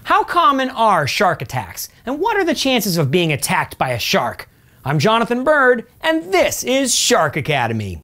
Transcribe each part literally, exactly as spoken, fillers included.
How common are shark attacks, and what are the chances of being attacked by a shark? I'm Jonathan Bird, and this is Shark Academy.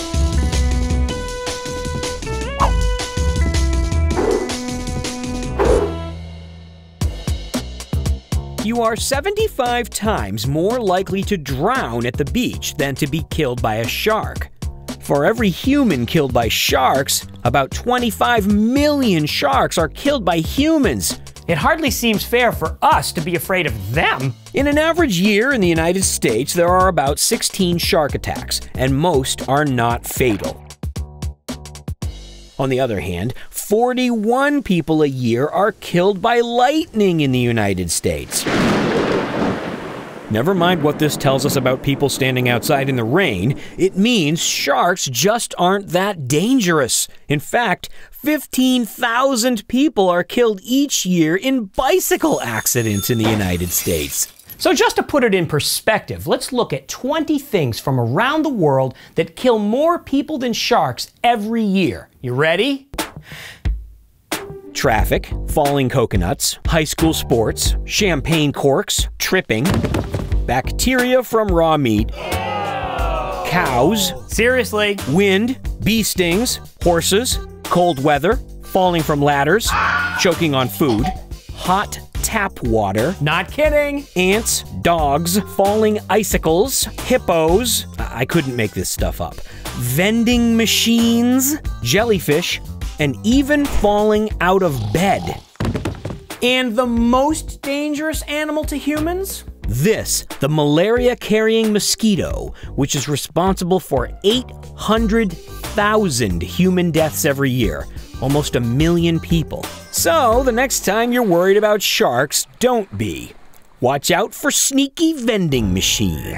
You are seventy-five times more likely to drown at the beach than to be killed by a shark. For every human killed by sharks, about twenty-five million sharks are killed by humans. It hardly seems fair for us to be afraid of them. In an average year in the United States, there are about sixteen shark attacks, and most are not fatal. On the other hand, forty-one people a year are killed by lightning in the United States. Never mind what this tells us about people standing outside in the rain, it means sharks just aren't that dangerous. In fact, fifteen thousand people are killed each year in bicycle accidents in the United States. So just to put it in perspective, let's look at twenty things from around the world that kill more people than sharks every year. You ready? Traffic, falling coconuts, high school sports, champagne corks, tripping, bacteria from raw meat, cows, seriously, wind, bee stings, horses, cold weather, falling from ladders, choking on food, hot tap water, not kidding, ants, dogs, falling icicles, hippos, I couldn't make this stuff up, vending machines, jellyfish, and even falling out of bed. And the most dangerous animal to humans? This, the malaria-carrying mosquito, which is responsible for eight hundred thousand human deaths every year, almost a million people. So, the next time you're worried about sharks, don't be. Watch out for sneaky vending machines.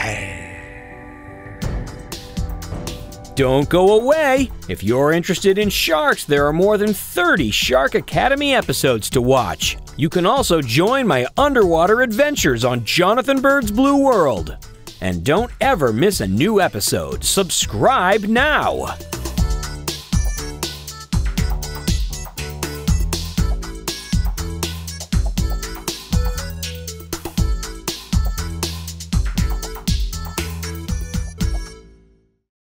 Don't go away! If you're interested in sharks, there are more than thirty Shark Academy episodes to watch. You can also join my underwater adventures on Jonathan Bird's Blue World. And don't ever miss a new episode. Subscribe now!